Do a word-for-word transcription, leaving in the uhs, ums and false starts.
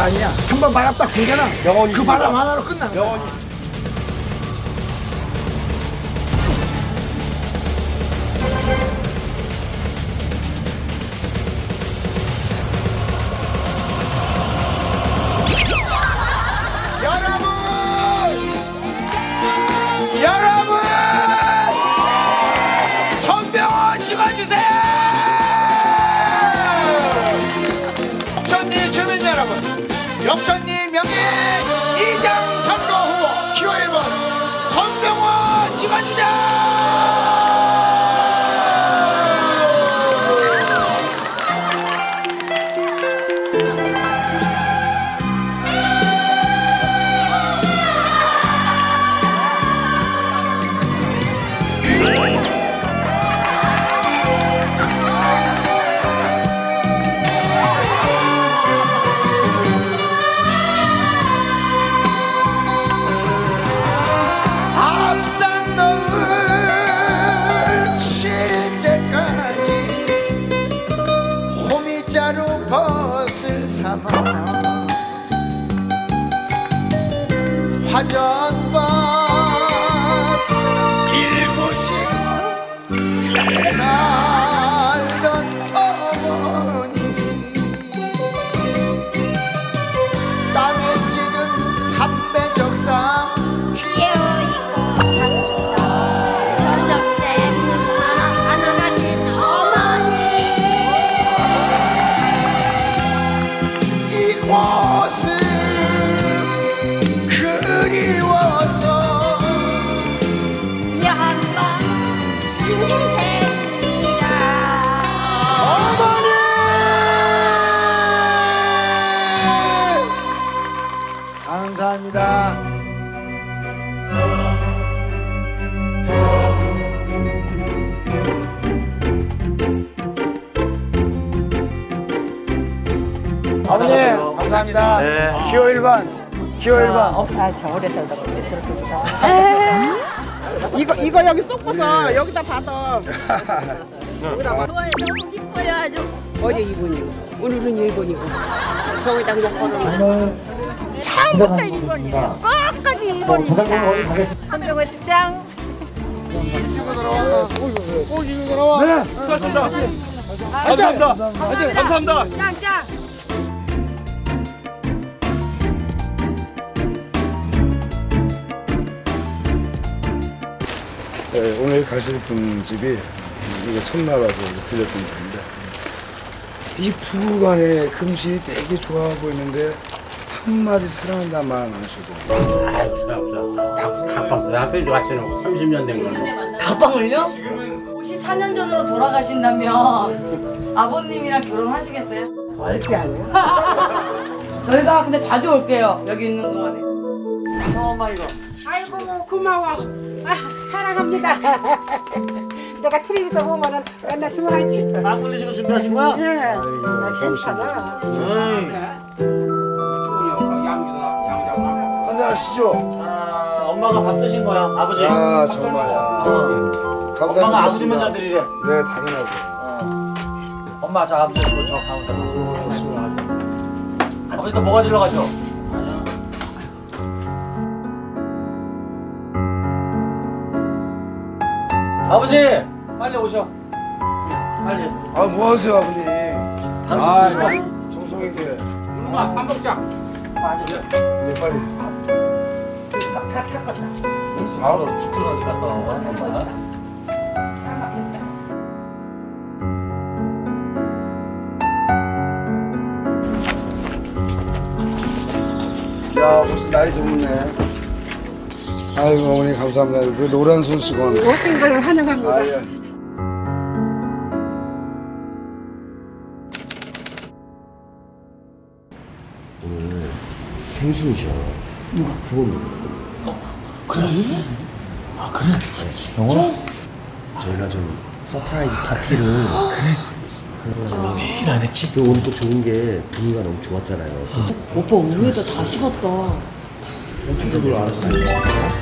아니야. 한 번 바람 딱 불잖아. 명언이 그 바람 하나로 끝나는 거야. 명언이. 여러분! 여러분! 손병원 찍어주세요! 역천리 주민 여러분, 역천리 명예 이장 선거 후보 기호 일 번 손병원 찍어주자! 앞산 노을 칠 때까지 호미자루 벗을 삼아 화전밭 일구시고 살던 어머니 땀에 찌든 삼배적삼 이곳은 그리워서 한번 신세생이라 어머니 감사합니다. 어머니 감사합니다. 네. 기호 일 번 기호 일 번 아, 저 오래 살다 보니 그렇게 주다. 이거 이거 여기 쏟고서 여기다 받아. 좋아해서 이뻐요 아주. 어제 이 번이고 오늘은 일 번이고 거기다 그냥 걸어놓은. 처음부터 일 번이야. 끝까지 일 번입니다. 손병호 짱. 네, 수고하셨습니다. 감사합니다. 감사합니다. 짱짱. 네, 오늘 가실 분집이 이거 첫날 와서 들렸던 집인데 이 부부간의 금실이 되게 좋아 보이는데 한마디 사랑한다는 말 안 하시고 아유, 가봤어. 나한테 가시는 삼십 년 된 걸로. 가방을요? 오십사 년 전으로 돌아가신다면 아버님이랑 결혼하시겠어요? 절대 아니야. 저희가 근데 자주 올게요. 여기 있는 동안에. 엄마 이거. 아이고 고마워. 아, 사랑합니다. 내가 텔레비전 보면은 맨날 좋아하지. 안 굴리시고 준비하신 거야? 예. 나 괜찮아. 한잔 하시죠. 아, 엄마가 밥 드신 거야, 아버지. 아 정말야. 어. 감사합니다. 엄마가 아버지 먼저 드리래. 네 당연하고. 어. 엄마 저 아버지 이거 저 가운데 가고. 아버지 또 뭐가 질러 가죠? 아버지 빨리 오셔. 빨리. 아 뭐하세요 아버님. 아, 정성있게. 엄마 밥 먹자. 맞아. 네 빨리. 다 탔겠다. 바로 들어가니까 또 엄마. 야 벌써 날이 좋네. 아이고 어머니 감사합니다. 그 노란 손수건. 못된 걸 환영합니다. 아, 예. 오늘 생신이셔. 누가? 부모님. 어? 그래? 아 그래? 아 진짜? 저희가 좀 서프라이즈 파티를. 그래? 진짜. 왜 얘기를 안 했지? 오늘 또 좋은 게 분위기가 너무 좋았잖아요. 오빠 우유에다 다 식었다. 어떻게 그걸 알았어요?